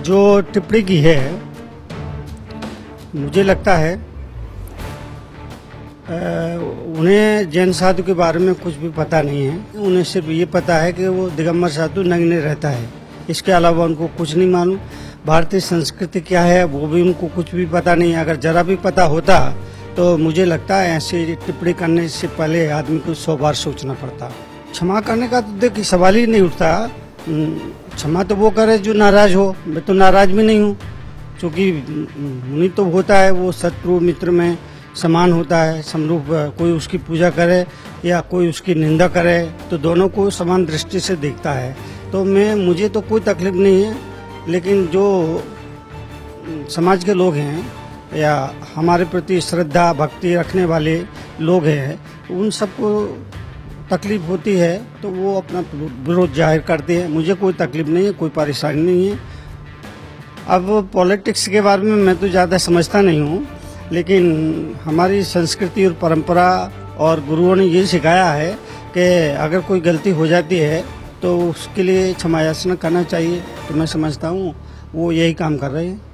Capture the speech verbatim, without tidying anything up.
जो टिप्पणी की है, मुझे लगता है उन्हें जैन साधु के बारे में कुछ भी पता नहीं है। उन्हें सिर्फ ये पता है कि वो दिगंबर साधु नग्न रहता है, इसके अलावा उनको कुछ नहीं मालूम। भारतीय संस्कृति क्या है वो भी उनको कुछ भी पता नहीं है। अगर जरा भी पता होता तो मुझे लगता है ऐसी टिप्पणी करने से पहले आदमी को सौ बार सोचना पड़ता। क्षमा करने का तो देखिए सवाल ही नहीं उठता। क्षमा तो वो करे जो नाराज हो, मैं तो नाराज भी नहीं हूँ, क्योंकि मुनि तो होता है वो शत्रु मित्र में समान होता है, समरूप। कोई उसकी पूजा करे या कोई उसकी निंदा करे तो दोनों को समान दृष्टि से देखता है। तो मैं मुझे तो कोई तकलीफ नहीं है, लेकिन जो समाज के लोग हैं या हमारे प्रति श्रद्धा भक्ति रखने वाले लोग हैं, उन सबको तकलीफ होती है तो वो अपना विरोध जाहिर करते हैं। मुझे कोई तकलीफ नहीं है, कोई परेशानी नहीं है। अब पॉलिटिक्स के बारे में मैं तो ज़्यादा समझता नहीं हूँ, लेकिन हमारी संस्कृति और परंपरा और गुरुओं ने ये सिखाया है कि अगर कोई गलती हो जाती है तो उसके लिए क्षमा याचना करना चाहिए। तो मैं समझता हूँ वो यही काम कर रहे हैं।